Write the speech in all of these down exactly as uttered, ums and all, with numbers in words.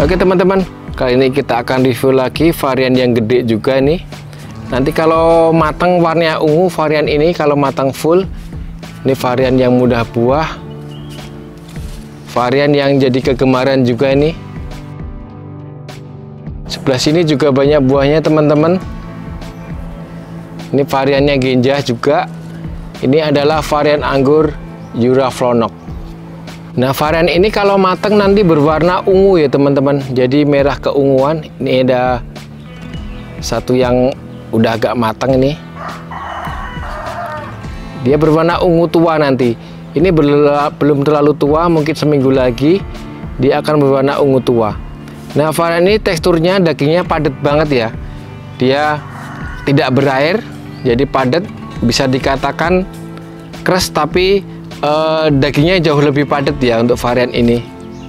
Oke teman-teman, kali ini kita akan review lagi varian yang gede juga nih. Nanti kalau matang warnanya ungu varian ini, kalau matang full ini varian yang mudah buah, varian yang jadi kegemaran juga ini. Sebelah sini juga banyak buahnya teman-teman. Ini variannya Genjah juga. Ini adalah varian anggur Euraflonok. Nah, varian ini kalau matang nanti berwarna ungu ya teman-teman. Jadi merah keunguan. Ini ada satu yang udah agak matang ini. Dia berwarna ungu tua nanti. Ini belum terlalu tua, mungkin seminggu lagi dia akan berwarna ungu tua. Nah, varian ini teksturnya dagingnya padat banget ya. Dia tidak berair, jadi padat. Bisa dikatakan keras tapi Uh, dagingnya jauh lebih padat ya untuk varian ini.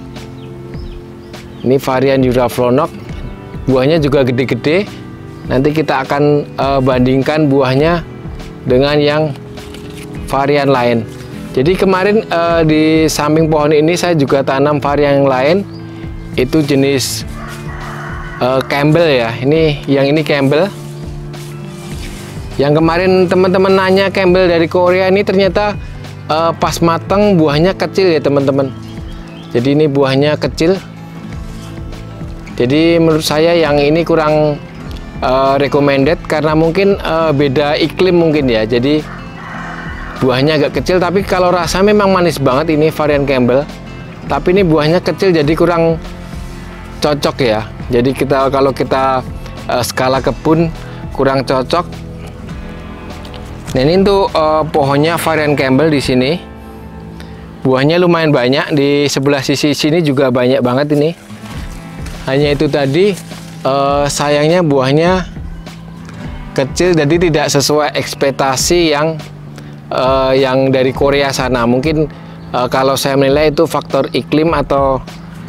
Ini varian Euraflonok, buahnya juga gede-gede. Nanti kita akan uh, bandingkan buahnya dengan yang varian lain. Jadi kemarin uh, di samping pohon ini saya juga tanam varian yang lain. Itu jenis uh, Campbell ya. Ini yang ini Campbell. Yang kemarin teman-teman nanya Campbell dari Korea ini ternyata Uh, pas matang buahnya kecil ya teman-teman. Jadi ini buahnya kecil. Jadi menurut saya yang ini kurang uh, recommended karena mungkin uh, beda iklim mungkin ya. Jadi buahnya agak kecil, tapi kalau rasa memang manis banget ini varian Campbell. Tapi ini buahnya kecil jadi kurang cocok ya. Jadi kita kalau kita uh, skala kebun kurang cocok. Nah, ini untuk uh, pohonnya varian Campbell di sini. Buahnya lumayan banyak, di sebelah sisi sini juga banyak banget ini. Hanya itu tadi uh, sayangnya buahnya kecil, jadi tidak sesuai ekspektasi yang uh, yang dari Korea sana. Mungkin uh, kalau saya menilai itu faktor iklim atau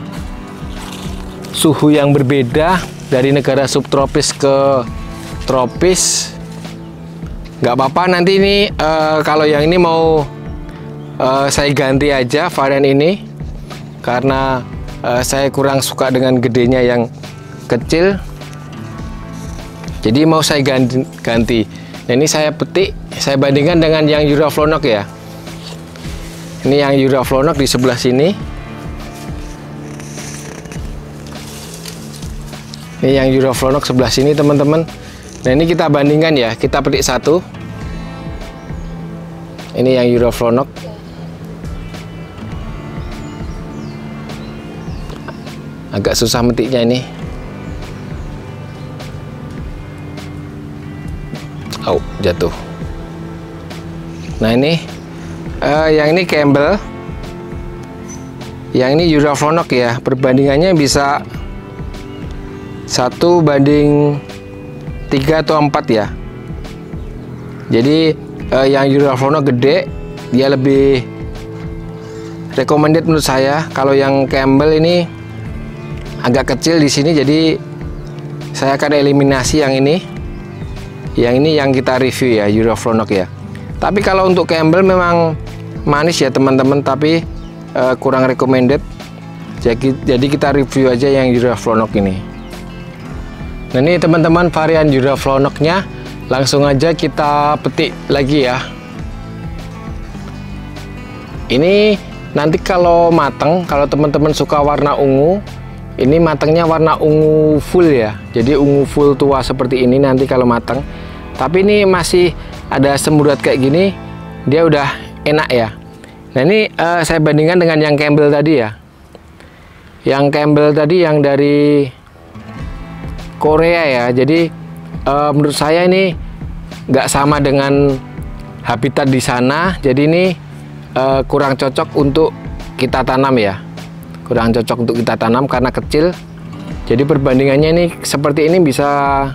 suhu yang berbeda dari negara subtropis ke tropis. Nggak apa-apa, nanti ini uh, kalau yang ini mau uh, saya ganti aja varian ini karena uh, saya kurang suka dengan gedenya yang kecil, jadi mau saya ganti, ganti. Nah, ini saya petik, saya bandingkan dengan yang Euraflonok ya. Ini yang Euraflonok di sebelah sini. Ini yang Euraflonok sebelah sini teman-teman. Nah, ini kita bandingkan ya, kita petik satu. Ini yang Euraflonok. Agak susah metiknya ini. Oh, jatuh. Nah, ini uh, yang ini Campbell. Yang ini Euraflonok ya. Perbandingannya bisa satu banding tiga atau empat ya. Jadi eh, yang Euraflonok gede, dia lebih recommended menurut saya. Kalau yang Campbell ini agak kecil di sini, jadi saya akan eliminasi yang ini. Yang ini yang kita review ya, Euraflonok ya. Tapi kalau untuk Campbell memang manis ya teman-teman, tapi eh, kurang recommended. Jadi, jadi kita review aja yang Euraflonok ini. Nah, ini teman-teman varian Euraflonoknya, langsung aja kita petik lagi ya. Ini nanti kalau matang, kalau teman-teman suka warna ungu, ini matangnya warna ungu full ya. Jadi ungu full tua seperti ini nanti kalau matang. Tapi ini masih ada semburat kayak gini, dia udah enak ya. Nah, ini uh, saya bandingkan dengan yang Campbell tadi ya. Yang Campbell tadi yang dari Korea ya. Jadi uh, menurut saya ini nggak sama dengan habitat di sana. Jadi ini uh, kurang cocok untuk kita tanam ya. Kurang cocok untuk kita tanam karena kecil. Jadi perbandingannya ini seperti ini bisa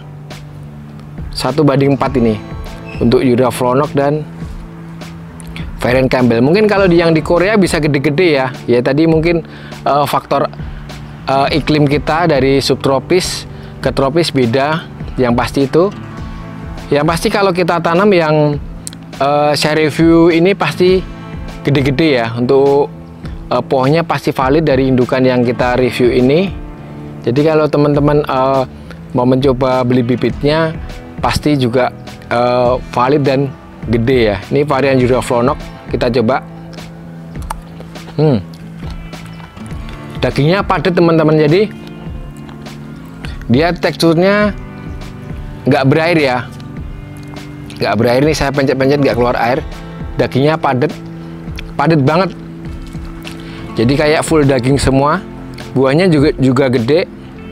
satu banding empat ini untuk Euraflonok dan varian Campbell. Mungkin kalau di yang di Korea bisa gede-gede ya. Ya tadi mungkin uh, faktor uh, iklim kita dari subtropis ke tropis beda, yang pasti itu. Yang pasti kalau kita tanam yang uh, saya review ini pasti gede-gede ya. Untuk uh, pohonnya pasti valid dari indukan yang kita review ini. Jadi kalau teman-teman uh, mau mencoba beli bibitnya, pasti juga uh, valid dan gede ya. Ini varian Euryphlonox, kita coba. Hmm. Dagingnya padat teman-teman, jadi dia teksturnya nggak berair ya, nggak berair. Nih saya pencet-pencet nggak keluar air. Dagingnya padat, padat banget. Jadi kayak full daging semua. Buahnya juga juga gede.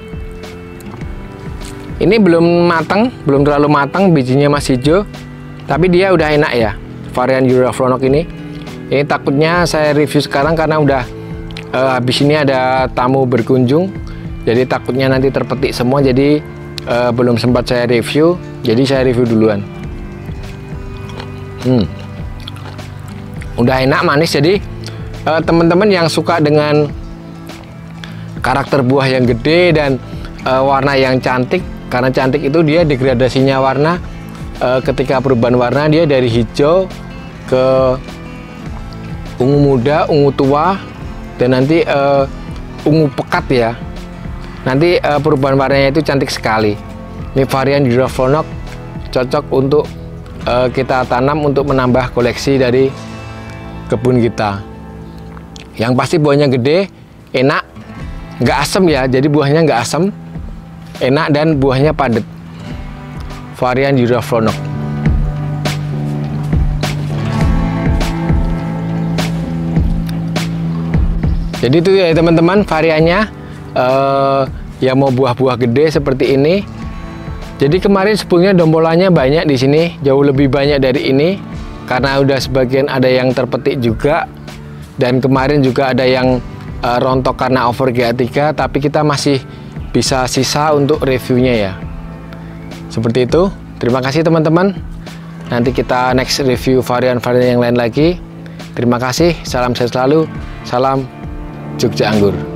Ini belum matang, belum terlalu matang, bijinya masih hijau, tapi dia udah enak ya, varian Euryphlonox ini. Ini takutnya saya review sekarang karena udah uh, habis ini ada tamu berkunjung, jadi takutnya nanti terpetik semua, jadi uh, belum sempat saya review, jadi saya review duluan. Hmm. Udah enak, manis. Jadi uh, teman-teman yang suka dengan karakter buah yang gede dan uh, warna yang cantik, karena cantik itu dia degradasinya warna uh, ketika perubahan warna dia dari hijau ke ungu muda, ungu tua, dan nanti uh, ungu pekat ya. Nanti uh, perubahan warnanya itu cantik sekali. Ini varian Euryphlonox, cocok untuk uh, kita tanam untuk menambah koleksi dari kebun kita. Yang pasti buahnya gede, enak, nggak asem ya, jadi buahnya nggak asem, enak, dan buahnya padat. Varian Euryphlonox. Jadi itu ya teman-teman variannya, uh, yang mau buah-buah gede seperti ini. Jadi kemarin sebetulnya dombolannya banyak di sini, jauh lebih banyak dari ini, karena udah sebagian ada yang terpetik juga, dan kemarin juga ada yang Uh, rontok karena over G A tiga, tapi kita masih bisa sisa untuk reviewnya ya. Seperti itu. Terima kasih teman-teman. Nanti kita next review varian-varian yang lain lagi. Terima kasih. Salam sehat selalu. Salam Jogja Anggur.